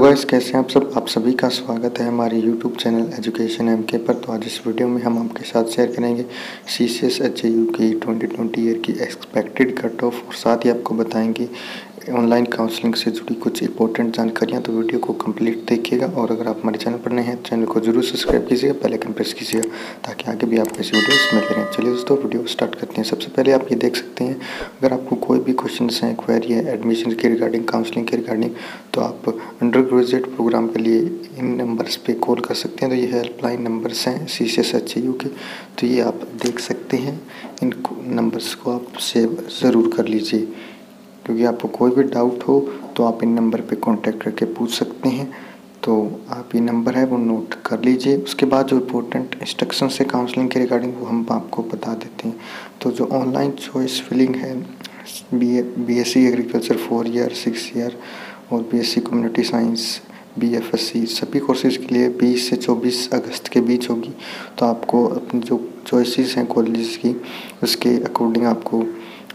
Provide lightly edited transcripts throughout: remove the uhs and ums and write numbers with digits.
Guys, कैसे हैं आप सब। आप सभी का स्वागत है हमारे यूट्यूब चैनल एजुकेशन एमके पर। तो आज इस वीडियो में हम आपके साथ शेयर करेंगे सीसीएस एचएयू की 2020 ईयर की एक्सपेक्टेड कट ऑफ और साथ ही आपको बताएंगे ऑनलाइन काउंसलिंग से जुड़ी कुछ इंपॉर्टेंट जानकारियां। तो वीडियो को कंप्लीट देखिएगा और अगर आप हमारे चैनल पर नए हैं चैनल को जरूर सब्सक्राइब कीजिएगा, बेल आइकन प्रेस कीजिएगा ताकि आगे भी आपको ऐसी वीडियोस मिलते रहें। चलिए दोस्तों, वीडियो स्टार्ट करते हैं। सबसे पहले आप ये देख सकते हैं, अगर आपको कोई भी क्वेश्चन है, क्वेरी है एडमिशन के रिगार्डिंग, काउंसलिंग के रिगार्डिंग, तो आप अंडर ग्रेजुएट प्रोग्राम के लिए इन नंबर्स पे कॉल कर सकते हैं। तो ये हेल्पलाइन नंबर्स हैं सीसीएस एचएयू के, तो ये आप देख सकते हैं। इन नंबर्स को आप सेव ज़रूर कर लीजिए, क्योंकि आपको कोई भी डाउट हो तो आप इन नंबर पे कांटेक्ट करके पूछ सकते हैं। तो आप ये नंबर है वो नोट कर लीजिए। उसके बाद जो इम्पोर्टेंट इंस्ट्रक्शंस है काउंसलिंग के रिगार्डिंग वो हम आपको बता देते हैं। तो जो ऑनलाइन चॉइस फिलिंग है, बीएससी एग्रीकल्चर 4 ईयर 6 ईयर और बीएससी कम्युनिटी साइंस, बीएफएससी सभी कोर्सेज़ के लिए 20 से 24 अगस्त के बीच होगी। तो आपको अपनी जो चॉइसेस हैं कॉलेज की, उसके अकॉर्डिंग आपको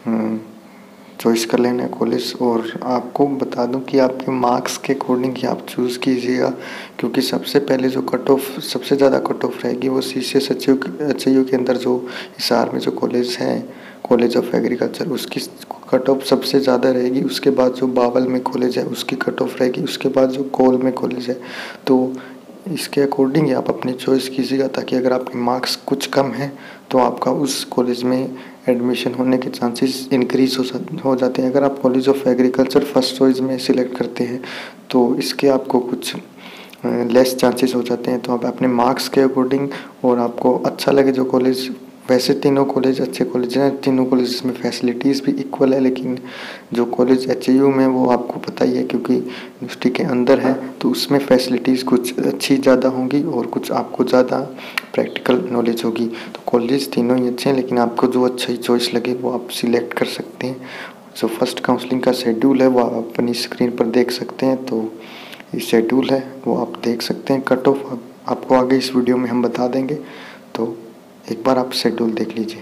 चॉइस कर लेना है कॉलेज। और आपको बता दूं कि आपके मार्क्स के अकॉर्डिंग ही आप चूज़ कीजिएगा, क्योंकि सबसे पहले जो कट ऑफ सबसे ज़्यादा कट ऑफ रहेगी वो सीसीएस एचएयू के अंदर जो हिसार में जो कॉलेज है, कॉलेज ऑफ एग्रीकल्चर, उसकी कट ऑफ सबसे ज़्यादा रहेगी। उसके बाद जो बावल में कॉलेज है उसकी कट ऑफ रहेगी। उसके बाद जो कोल में कॉलेज है, तो इसके अकॉर्डिंग आप अपनी चॉइस कीजिएगा, ताकि अगर आपके मार्क्स कुछ कम हैं तो आपका उस कॉलेज में एडमिशन होने के चांसेस इंक्रीज हो जाते हैं। अगर आप college of agriculture first choice में सिलेक्ट करते हैं तो इसके आपको कुछ लेस चांसेस हो जाते हैं। तो आप अपने मार्क्स के अकॉर्डिंग और आपको अच्छा लगे जो कॉलेज, वैसे तीनों कॉलेज अच्छे कॉलेज हैं, तीनों कॉलेज में फैसिलिटीज़ भी इक्वल है, लेकिन जो कॉलेज एचएयू में वो आपको पता ही है क्योंकि यूनिवर्सिटी के अंदर है, तो उसमें फैसिलिटीज़ कुछ अच्छी ज़्यादा होंगी और कुछ आपको ज़्यादा प्रैक्टिकल नॉलेज होगी। तो कॉलेज तीनों ही अच्छे हैं, लेकिन आपको जो अच्छा ही चॉइस लगे वो आप सिलेक्ट कर सकते हैं। जो फर्स्ट काउंसलिंग का शेड्यूल है वो आप अपनी स्क्रीन पर देख सकते हैं। तो ये शेड्यूल है वो आप देख सकते हैं। कट ऑफ आपको आगे इस वीडियो में हम बता देंगे, तो एक बार आप शेड्यूल देख लीजिए।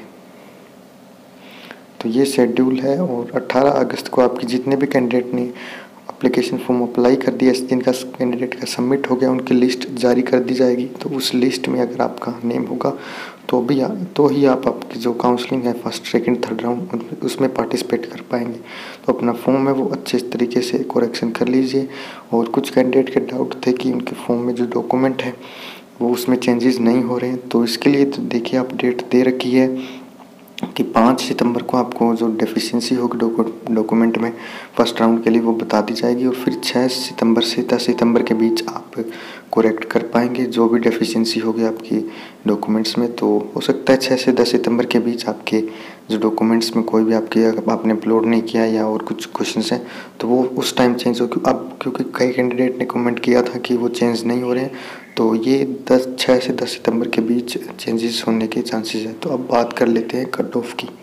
तो ये शेड्यूल है और 18 अगस्त को आपके जितने भी कैंडिडेट ने एप्लीकेशन फॉर्म अप्लाई कर दिया, जिनका कैंडिडेट का सबमिट हो गया, उनकी लिस्ट जारी कर दी जाएगी। तो उस लिस्ट में अगर आपका नेम होगा तो ही आप आपकी जो काउंसलिंग है फर्स्ट सेकंड थर्ड राउंड उसमें पार्टिसिपेट कर पाएंगे। तो अपना फॉर्म है वो अच्छे तरीके से करेक्शन कर लीजिए। और कुछ कैंडिडेट के डाउट थे कि उनके फॉर्म में जो डॉक्यूमेंट है वो उसमें चेंजेस नहीं हो रहे हैं, तो इसके लिए तो देखिए आप डेट दे रखी है कि 5 सितंबर को आपको जो डेफिशिएंसी होगी डॉक्यूमेंट में फर्स्ट राउंड के लिए वो बता दी जाएगी। और फिर 6 सितंबर से 10 सितंबर के बीच आप करेक्ट कर पाएंगे जो भी डेफिशिएंसी होगी आपकी डॉक्यूमेंट्स में। तो हो सकता है 6 से 10 सितंबर के बीच आपके जो डॉक्यूमेंट्स में कोई भी आपने अपलोड नहीं किया या और कुछ क्वेश्चंस हैं तो वो उस टाइम चेंज हो। अब क्योंकि कई कैंडिडेट ने कमेंट किया था कि वो चेंज नहीं हो रहे हैं, तो ये 6 से 10 सितंबर के बीच चेंजेस होने के चांसेस है। तो अब बात कर लेते हैं कट ऑफ की।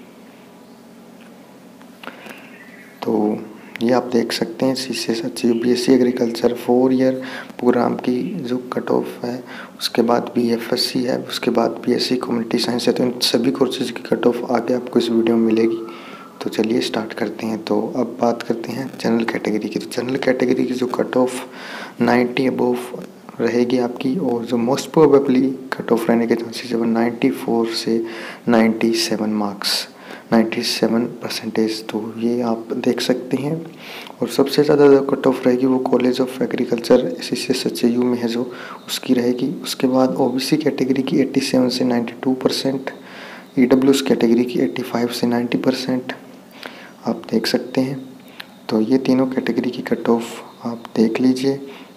तो ये आप देख सकते हैं CCS HAU BSc agriculture 4 year programme की जो कट ऑफ है, उसके बाद बीएफएससी है, उसके बाद बीएससी कम्युनिटी साइंस है। तो इन सभी कोर्सेज की कट ऑफ आगे आपको इस वीडियो में मिलेगी। तो चलिए स्टार्ट करते हैं। तो अब बात करते हैं जनरल कैटेगरी की। तो जनरल कैटेगरी की जो कट ऑफ 90 अबोव रहेगी आपकी, और जो मोस्ट प्रोबेबली कट ऑफ रहने के चांसेस है वो 94 से 97 मार्क्स, 97%। तो ये आप देख सकते हैं। और सबसे ज़्यादा जो कट ऑफ रहेगी वो college of agriculture CCS HAU में है जो उसकी रहेगी। उसके बाद ओबीसी कैटेगरी की 87 से 92%, ईडब्ल्यूएस कैटेगरी की 85 से 90% आप देख सकते हैं। तो ये तीनों कैटेगरी की कट ऑफ आप देख लीजिए।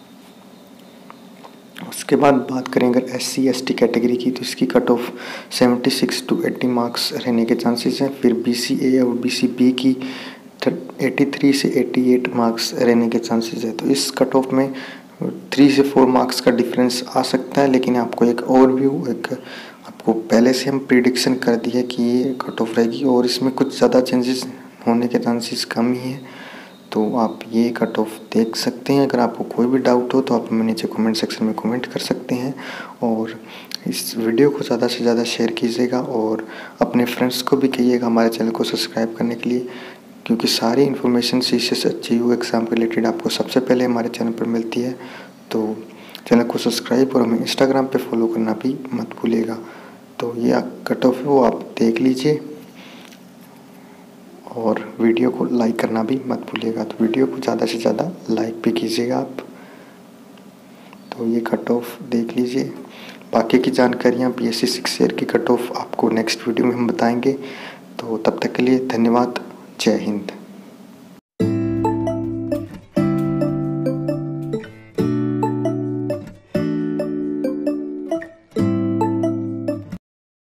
उसके बाद बात करें अगर एससी एसटी कैटेगरी की, तो इसकी कट ऑफ 76 to 80 मार्क्स रहने के चांसेस हैं। फिर बीसीए और बीसीबी की 83 से 88 मार्क्स रहने के चांसेस है। तो इस कट ऑफ में 3 से 4 मार्क्स का डिफरेंस आ सकता है, लेकिन आपको एक आपको पहले से हम प्रिडिक्शन कर दी है कि ये कट ऑफ रहेगी और इसमें कुछ ज़्यादा चेंजेस होने के चांसेस कम ही है। तो आप ये कट ऑफ देख सकते हैं। अगर आपको कोई भी डाउट हो तो आप हमें नीचे कमेंट सेक्शन में कमेंट कर सकते हैं। और इस वीडियो को ज़्यादा से ज़्यादा शेयर कीजिएगा और अपने फ्रेंड्स को भी कहिएगा हमारे चैनल को सब्सक्राइब करने के लिए। क्योंकि सारी इन्फॉर्मेशन CCS HJU एग्ज़ाम के रिलेटेड आपको सबसे पहले हमारे चैनल पर मिलती है। तो चैनल को सब्सक्राइब और हमें इंस्टाग्राम पे फॉलो करना भी मत भूलिएगा। तो ये कट ऑफ है वो आप देख लीजिए और वीडियो को लाइक करना भी मत भूलिएगा। तो वीडियो को ज़्यादा से ज़्यादा लाइक भी कीजिएगा आप। तो ये कट ऑफ देख लीजिए। बाकी की जानकारियाँ BSc 6 ईयर की कट ऑफ आपको नेक्स्ट वीडियो में हम बताएंगे। तो तब तक के लिए धन्यवाद। जय हिंद।